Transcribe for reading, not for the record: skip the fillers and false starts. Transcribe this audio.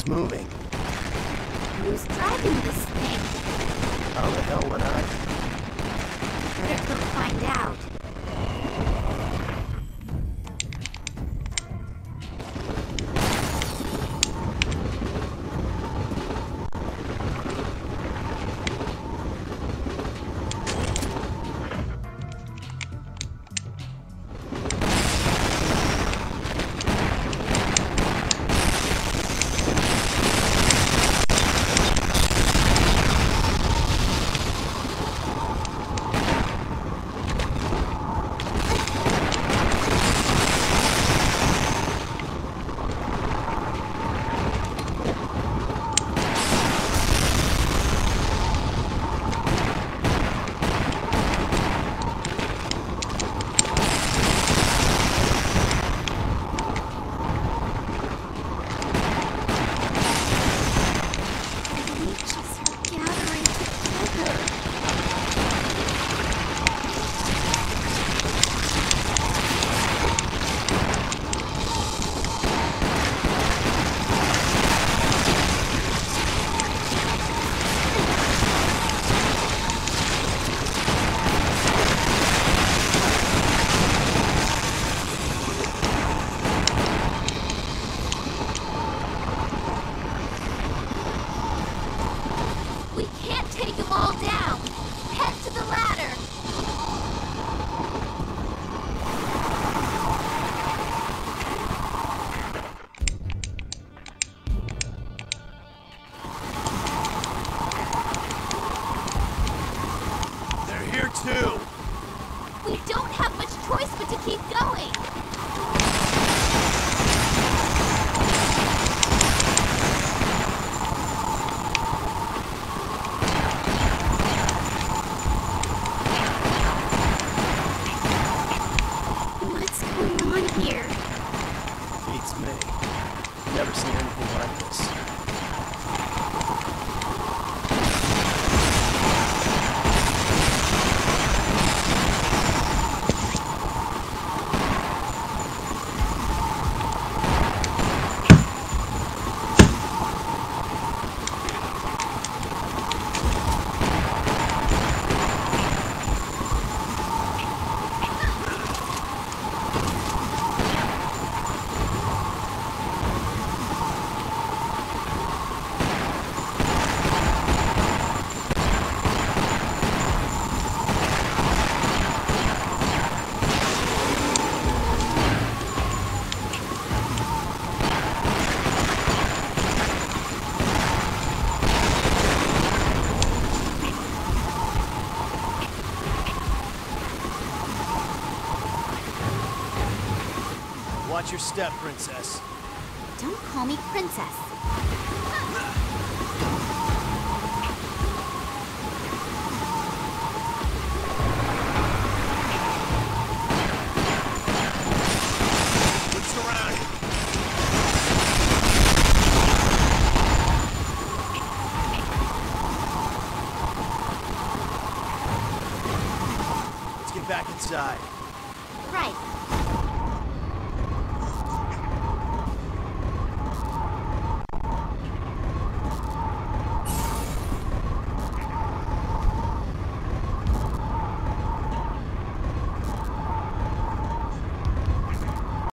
moving. Who's driving this thing? How the hell would I? Better go find out. We don't have much choice but to keep going. What's going on here? Beats me. Never seen anything like this. Watch your step, Princess. Don't call me Princess. Look surrounded. Let's get back inside. Right.